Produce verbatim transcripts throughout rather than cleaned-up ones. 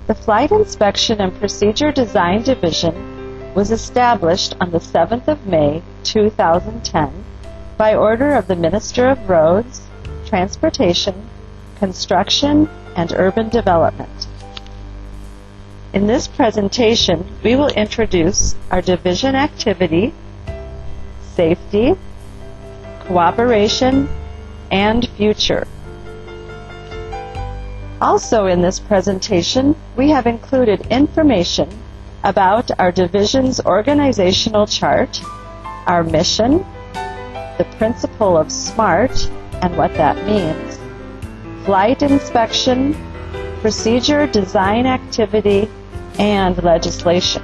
The Flight Inspection and Procedure Design Division was established on the seventh of May, two thousand ten, by order of the Minister of Roads, Transportation, Construction, and Urban Development. In this presentation, we will introduce our division activity, safety, cooperation, and future. Also in this presentation, we have included information about our division's organizational chart, our mission, the principle of SMART and what that means, flight inspection, procedure design activity, and legislation.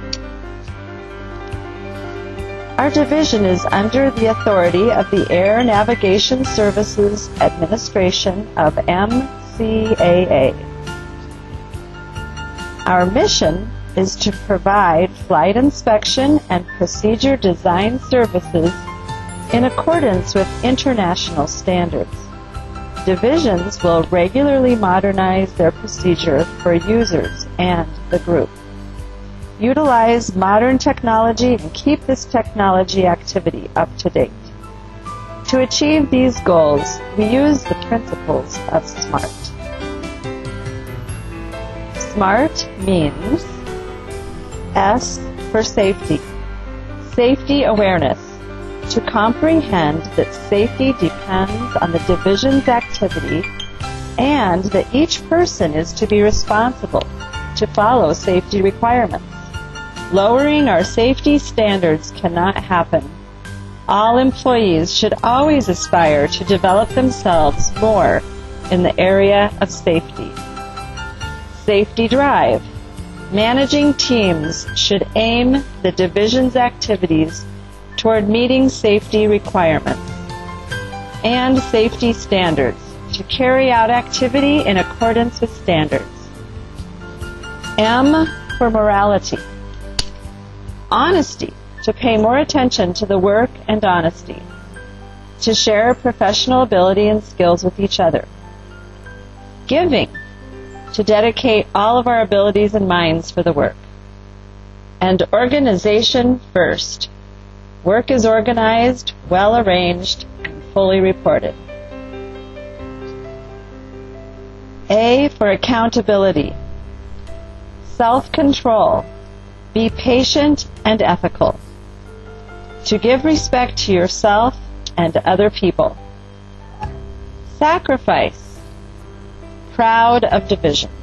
Our division is under the authority of the Air Navigation Services Administration of M C A A. Our mission is to provide flight inspection and procedure design services in accordance with international standards. Divisions will regularly modernize their procedure for users and the group. Utilize modern technology and keep this technology activity up to date. To achieve these goals, we use the principles of SMART. SMART means S for safety, safety awareness, to comprehend that safety depends on the division's activity and that each person is to be responsible to follow safety requirements. Lowering our safety standards cannot happen. All employees should always aspire to develop themselves more in the area of safety. Safety drive. Managing teams should aim the division's activities toward meeting safety requirements and safety standards to carry out activity in accordance with standards. M for morality. Honesty, to pay more attention to the work and honesty, to share professional ability and skills with each other. Giving, to dedicate all of our abilities and minds for the work. And organization first. Work is organized, well arranged, and fully reported. A for accountability. Self-control. Be patient and ethical. To give respect to yourself and other people. Sacrifice. Proud of divisions.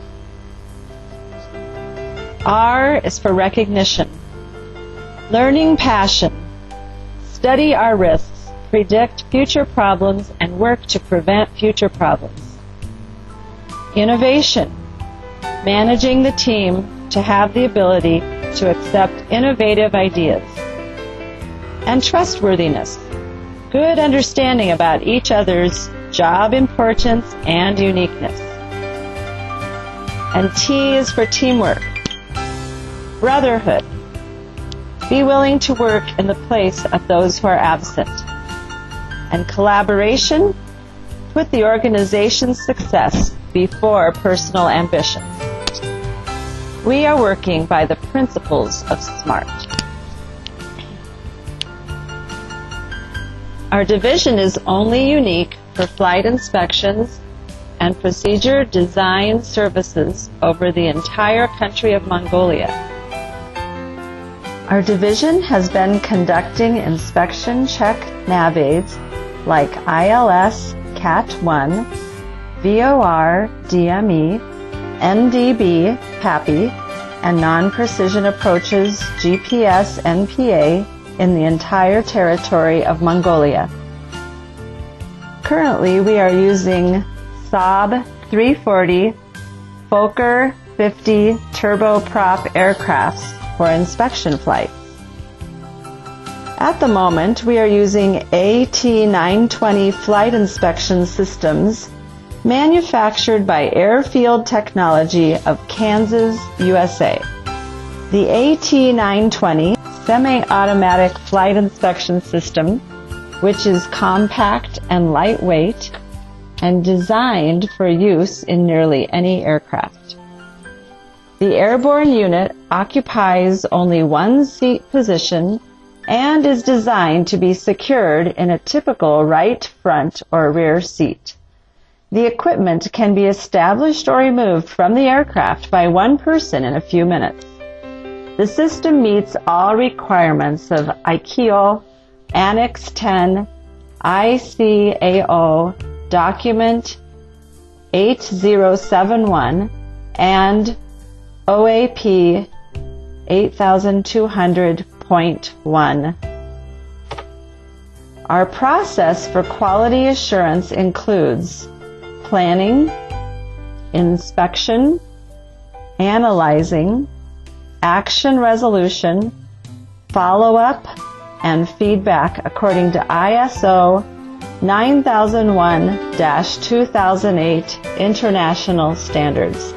R is for recognition. Learning passion. Study our risks, predict future problems, and work to prevent future problems. Innovation. Managing the team to have the ability to accept innovative ideas. And trustworthiness. Good understanding about each other's job importance and uniqueness. And T is for teamwork. Brotherhood. Be willing to work in the place of those who are absent. And collaboration. Put the organization's success before personal ambition. We are working by the principles of SMART. Our division is only unique for flight inspections and procedure design services over the entire country of Mongolia. Our division has been conducting inspection check nav aids like I L S C A T one, V O R D M E, N D B P A P I, and non-precision approaches G P S N P A in the entire territory of Mongolia. Currently, we are using Saab three forty Fokker fifty turboprop aircrafts for inspection flights. At the moment, we are using A T nine twenty flight inspection systems manufactured by Airfield Technology of Kansas, U S A. The A T nine twenty semi-automatic flight inspection system, which is compact and lightweight and designed for use in nearly any aircraft. The airborne unit occupies only one seat position and is designed to be secured in a typical right front or rear seat. The equipment can be established or removed from the aircraft by one person in a few minutes. The system meets all requirements of I C A O Annex ten I C A O Document eight zero seven one and O A P eight two hundred point one. Our process for quality assurance includes planning, inspection, analyzing, action resolution, follow-up, and feedback according to I S O nine thousand one dash two thousand eight International Standards.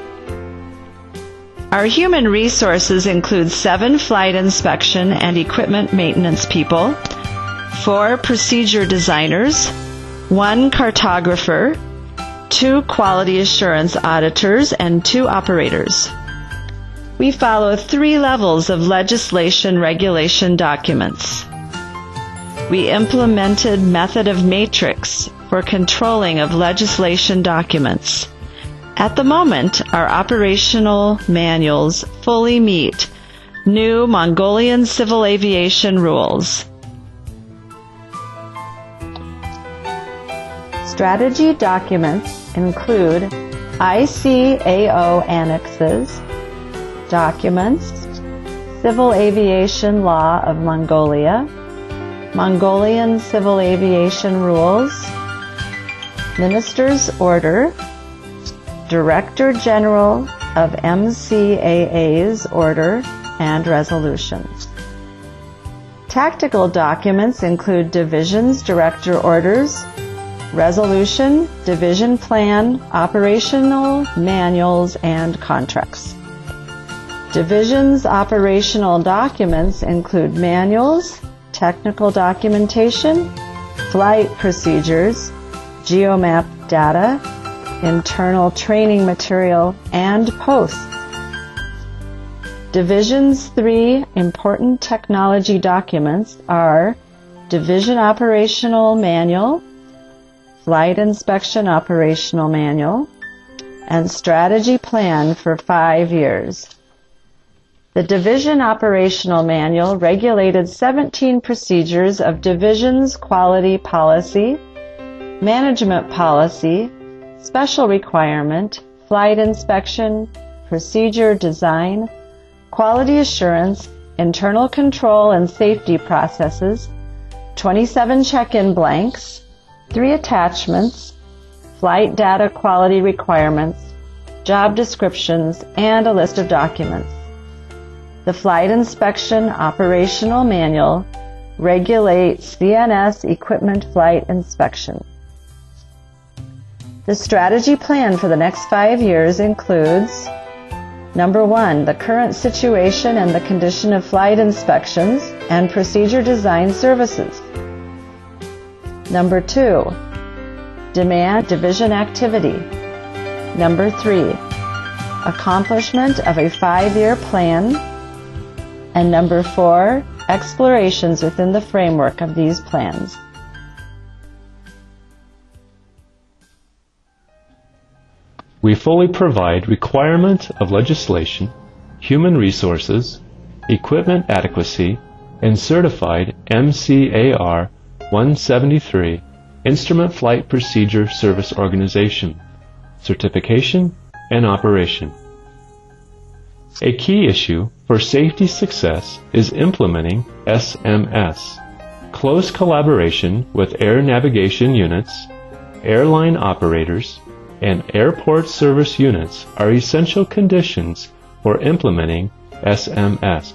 Our human resources include seven flight inspection and equipment maintenance people, four procedure designers, one cartographer, two quality assurance auditors, and two operators. We follow three levels of legislation regulation documents. We implemented method of matrix for controlling of legislation documents. At the moment, our operational manuals fully meet new Mongolian civil aviation rules. Strategy documents include I C A O annexes, documents, Civil Aviation Law of Mongolia, Mongolian Civil Aviation Rules, Minister's Order, Director General of M C A A's Order and Resolutions. Tactical documents include Division's Director Orders, Resolution, Division Plan, Operational Manuals, and Contracts. Division's operational documents include manuals, technical documentation, flight procedures, geomap data, internal training material, and posts. Division's three important technology documents are Division Operational Manual, Flight Inspection Operational Manual, and Strategy Plan for five years. The Division Operational Manual regulated seventeen procedures of Division's quality policy, management policy, special requirement, flight inspection, procedure design, quality assurance, internal control and safety processes, twenty-seven check-in blanks, three attachments, flight data quality requirements, job descriptions, and a list of documents. The Flight Inspection Operational Manual regulates C N S equipment flight inspection. The strategy plan for the next five years includes: number one, the current situation and the condition of flight inspections and procedure design services. Number two, demand division activity. Number three, accomplishment of a five-year plan. And number four, explorations within the framework of these plans. We fully provide requirement of legislation, human resources, equipment adequacy, and certified M C A R one seventy-three Instrument Flight Procedure Service Organization, certification, and operation. A key issue for safety success is implementing S M S. Close collaboration with air navigation units, airline operators, and airport service units are essential conditions for implementing S M S.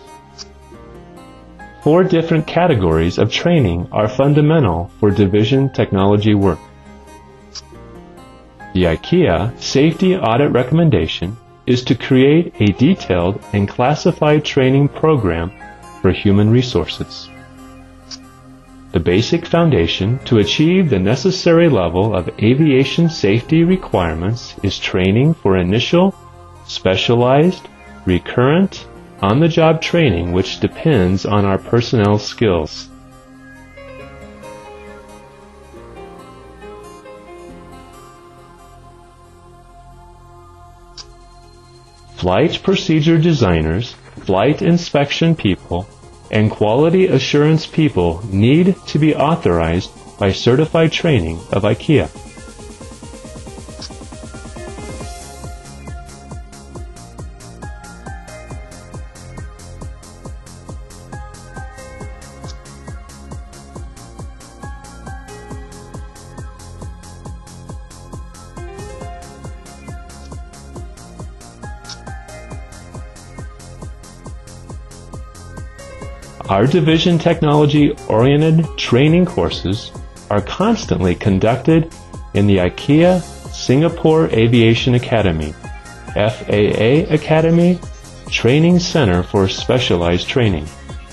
Four different categories of training are fundamental for division technology work. The I C A O Safety Audit Recommendation is to create a detailed and classified training program for human resources. The basic foundation to achieve the necessary level of aviation safety requirements is training for initial specialized, recurrent, on-the-job training which depends on our personnel skills. Flight procedure designers, flight inspection people, and quality assurance people need to be authorized by certified training of IKEA. Our division technology-oriented training courses are constantly conducted in the IKEA Singapore Aviation Academy, F A A Academy, Training Center for Specialized Training.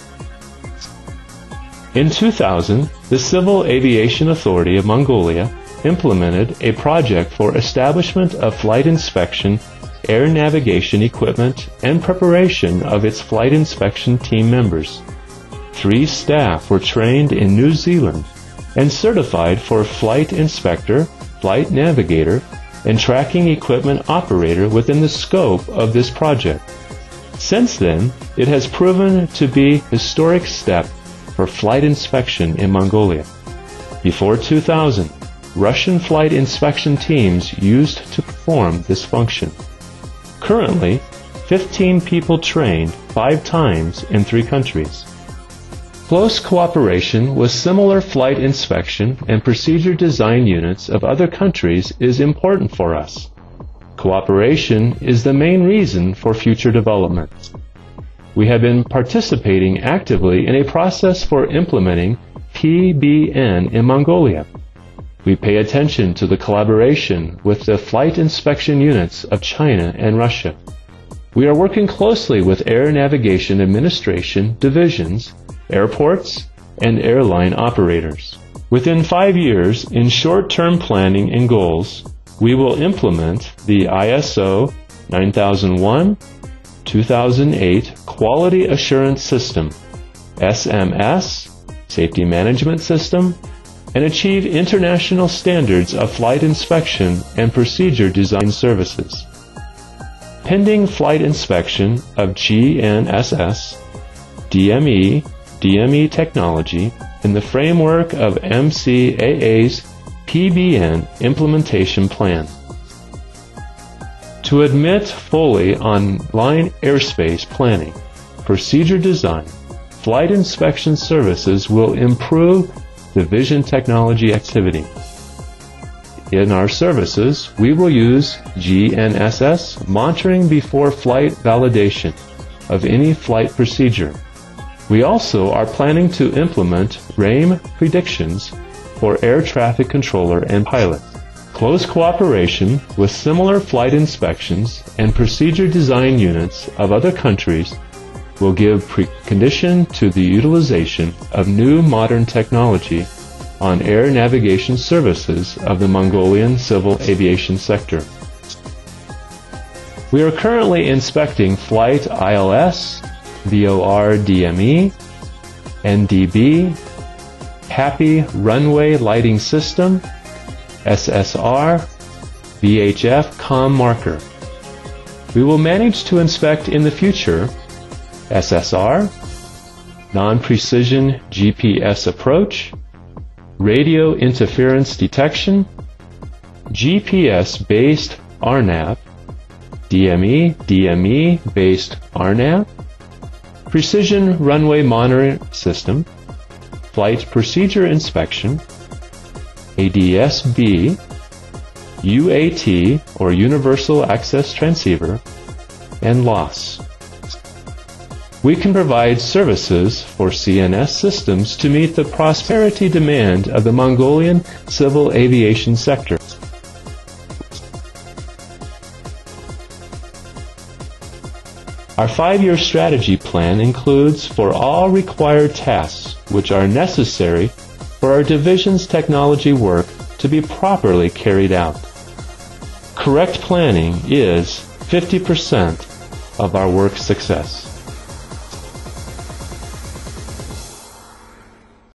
In two thousand, the Civil Aviation Authority of Mongolia implemented a project for establishment of flight inspection, air navigation equipment, and preparation of its flight inspection team members. Three staff were trained in New Zealand and certified for flight inspector, flight navigator, and tracking equipment operator within the scope of this project. Since then, it has proven to be a historic step for flight inspection in Mongolia. Before two thousand, Russian flight inspection teams used to perform this function. Currently, fifteen people trained five times in three countries. Close cooperation with similar flight inspection and procedure design units of other countries is important for us. Cooperation is the main reason for future development. We have been participating actively in a process for implementing P B N in Mongolia. We pay attention to the collaboration with the flight inspection units of China and Russia. We are working closely with Air Navigation Administration divisions, airports, and airline operators. Within five years, in short-term planning and goals, we will implement the I S O nine thousand one two thousand eight Quality Assurance System, S M S, Safety Management System, and achieve international standards of flight inspection and procedure design services. Pending flight inspection of G N S S, D M E, D M E technology in the framework of M C A A's P B N implementation plan. To admit fully on line airspace planning, procedure design, flight inspection services will improve division technology activity. In our services, we will use G N S S monitoring before flight validation of any flight procedure. We also are planning to implement R A I M predictions for air traffic controller and pilot. Close cooperation with similar flight inspections and procedure design units of other countries will give precondition to the utilization of new modern technology on air navigation services of the Mongolian civil aviation sector. We are currently inspecting flight I L S, V O R D M E, N D B, HAPI runway lighting system, S S R, V H F comm marker. We will manage to inspect in the future S S R, non-precision G P S approach, radio interference detection, G P S-based R NAV, D M E, D M E-based R NAV, precision runway monitoring system, flight procedure inspection, A D S B, U A T or Universal Access Transceiver, and loss. We can provide services for C N S systems to meet the prosperity demand of the Mongolian civil aviation sector. Our five-year strategy plan includes for all required tasks which are necessary for our division's technology work to be properly carried out. Correct planning is fifty percent of our work success.